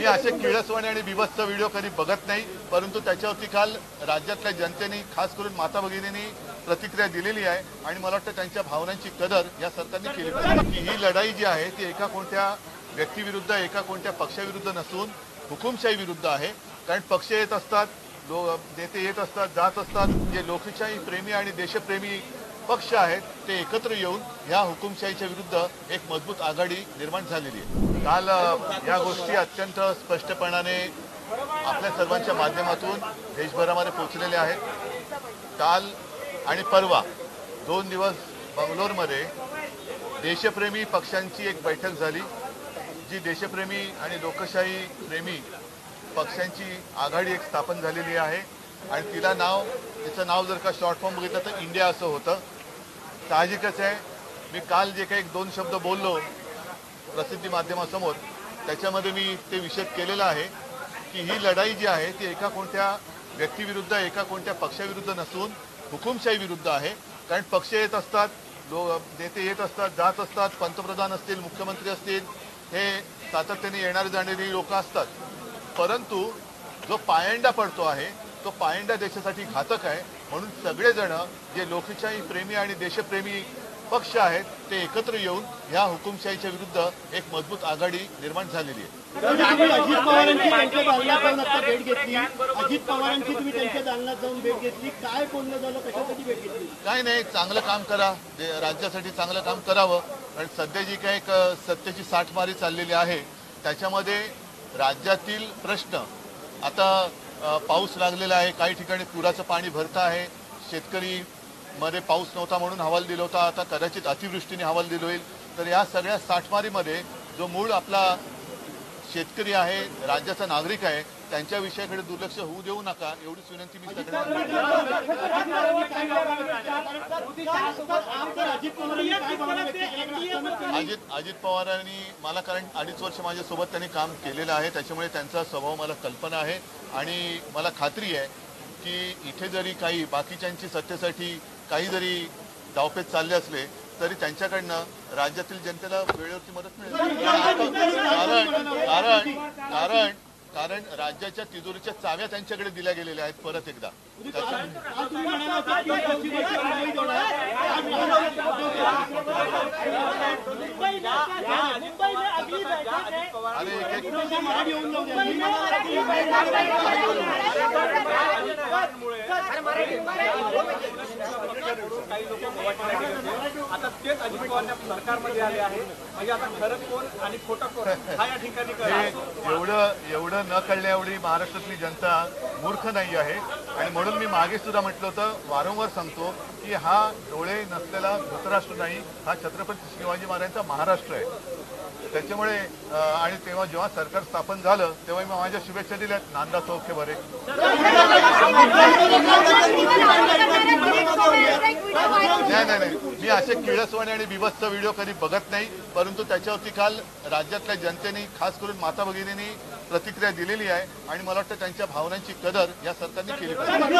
मी असे किळसवाणे आणि बिभत्स व्हिडिओ कधी बघत नाही, परंतु त्याच्यावरती काल राज्यातल्या जनतेने खास करून माता भगिनींनी प्रतिक्रिया दिलेली आहे आणि मला वाटतं त्यांच्या भावनांची कदर या सरकारने केली पाहिजे की ही लढाई जी आहे ती एका कोणत्या व्यक्तीविरुद्ध एका कोणत्या पक्षाविरुद्ध नसून हुकुमशाही विरुद्ध आहे। कारण पक्ष येत असतात, नेते येत असतात, जात असतात, जे लोकशाही प्रेमी आणि देशप्रेमी पक्ष आहेत ते एकत्र येऊन या हुकुमशाहीच्या विरुद्ध एक मजबूत आघाडी निर्माण झालेली आहे। काल या गोष्टी अत्यंत स्पष्टपणाने आपल्या सर्वांच्या माध्यमातून देशभरामध्ये पोहोचलेल्या आहेत। काल आणि परवा 2 दिवस बंगलोरमध्ये देशप्रेमी पक्षांची एक बैठक झाली, जी देशप्रेमी आणि लोकशाही प्रेमी पक्षांची आघाडी एक स्थापन झालेली आहे आणि तिचं नाव जर का शॉर्ट फॉर्म बघितलं तर इंडिया असं होतं। साहजिकच आहे, मी काल जे काही 2 शब्द बोललो प्रसिद्धी माध्यमासमोर त्याच्यामध्ये मी ते विषद केलेलं आहे की ही लढाई जी आहे ती एका कोणत्या व्यक्तीविरुद्ध एका कोणत्या पक्षाविरुद्ध नसून हुकुमशाही विरुद्ध आहे। कारण पक्ष येत असतात, नेते येत असतात, जात असतात, पंतप्रधान असतील, मुख्यमंत्री असतील, हे सातत्याने येणारे जाणारी लोक असतात, परंतु जो पायंडा पडतो आहे तो पायंडा देशासाठी घातक आहे। म्हणून सगळेजण जे लोकशाही प्रेमी आणि देशप्रेमी पक्ष आहेत ते एकत्र येऊन या हुकुमशाहीच्या विरुद्ध एक मजबूत आघाडी निर्माण झालेली आहे। अजित पवारांची त्यांच्या दालनात जाऊन आता भेट घेतली, अजित पवारांची तुम्ही त्यांच्या दालनात जाऊन भेट घेतली, काय बोलणं झालं, कशासाठी भेट घेतली? काय नाही, चांगलं काम करा, राज्यासाठी चांगलं काम करावं। कारण सध्या जी काही एक सत्तेची साठमारी चाललेली आहे त्याच्यामध्ये राज्यातील प्रश्न, आता पाऊस लागलेला आहे, काही ठिकाणी पुराचं पाणी भरतं आहे, शेतकरी मध्ये पाऊस नव्हता म्हणून हवाल दिला होता, आता कदाचित अतिवृष्टीने हवाल दिलं होईल। तर या सगळ्या साठमारीमध्ये जो मूळ आपला शेतकरी आहे, राज्याचा नागरिक आहे, त्यांच्या विषयाकडे दुर्लक्ष होऊ देऊ नका, एवढीच विनंती मी सगळ्यांना। अजित पवारांनी मला, कारण 2.5 वर्ष माझ्यासोबत त्यांनी काम केलेलं आहे, त्याच्यामुळे त्यांचा स्वभाव मला कल्पना आहे आणि मला खात्री आहे की इथे जरी काही बाकीच्यांची सत्तेसाठी काही जरी डावपेच चालले असले तरी त्यांच्याकडनं राज्यातील जनतेला वेळेवरती मदत मिळेल। कारण राज्याच्या तिजोरीच्या चाव्या त्यांच्याकडे दिल्या गेलेल्या आहेत परत एकदा। आता तेच अजित पवार सरकारमध्ये आले आहे, म्हणजे आता खरं कोण आणि खोटं कोण हा या ठिकाणी एवढं न कळल्या एवढी महाराष्ट्रातली जनता मूर्ख नाही आहे। आणि म्हणून मी मागे सुद्धा म्हटलं होतं, वारंवार सांगतो की हा डोळे नसलेला धृतराष्ट्र नाही, हा छत्रपती शिवाजी महाराजांचा महाराष्ट्र आहे। त्याच्यामुळे आणि तेव्हा जेव्हा सरकार स्थापन झालं तेव्हा मी माझ्या शुभेच्छा दिल्यात, नांदा सौख्य बरे। नाही, मी असे किळसवाणे आणि बिभत्स व्हिडिओ कधी बघत नाही, परंतु त्याच्यावरती काल राज्यातल्या जनतेने खास करून माता भगिनींनी प्रतिक्रिया दिलेली आहे आणि मला वाटतं त्यांच्या भावनांची कदर या सरकारने केली पाहिजे।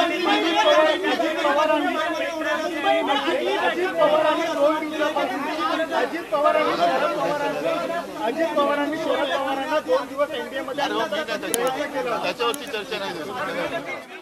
अजित पवारांनी शरद पवारांना 2 दिवस एनडीए मध्ये त्याच्यावरती चर्चा नाही झाली।